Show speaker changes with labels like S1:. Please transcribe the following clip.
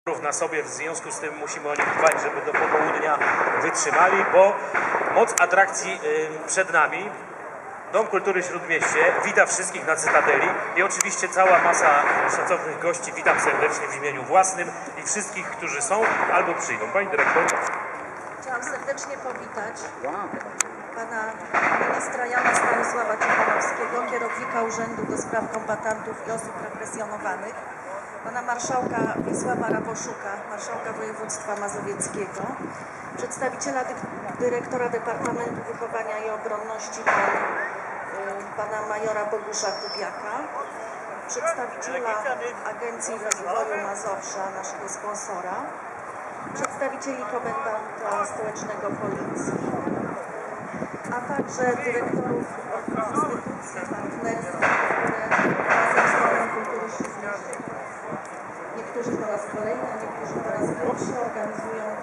S1: na sobie, w związku z tym musimy o nich dbać, żeby do popołudnia wytrzymali, bo moc atrakcji przed nami. Dom Kultury Śródmieście wita wszystkich na Cytadeli i oczywiście cała masa szacownych gości. Witam serdecznie w imieniu własnym i wszystkich, którzy są albo przyjdą. Pani dyrektor.
S2: Chciałam serdecznie powitać pana ministra Jana Stanisława Cichanowskiego, kierownika Urzędu do Spraw Kombatantów i Osób Represjonowanych, pana marszałka Wiesława Raboszuka, marszałka województwa mazowieckiego, przedstawiciela dyrektora Departamentu Wychowania i Obronności pana majora Bogusza Kubiaka, przedstawiciela Agencji Rozwoju Mazowsza, naszego sponsora, przedstawicieli komendanta stołecznego Policji, a także dyrektorów instytucji partnerskich, które razem z Domem Kultury Śródmieścia, niektórzy po raz kolejny, a niektórzy po raz pierwszy organizują